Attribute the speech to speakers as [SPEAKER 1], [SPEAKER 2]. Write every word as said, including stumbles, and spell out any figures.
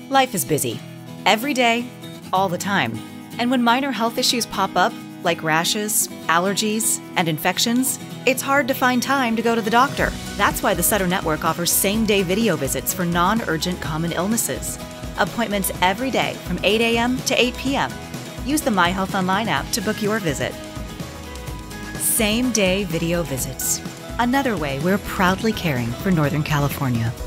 [SPEAKER 1] Life is busy. Every day, all the time. And when minor health issues pop up, like rashes, allergies, and infections, it's hard to find time to go to the doctor. That's why the Sutter Network offers same-day video visits for non-urgent common illnesses. Appointments every day from eight a m to eight p m Use the My Health Online app to book your visit. Same-day video visits. Another way we're proudly caring for Northern California.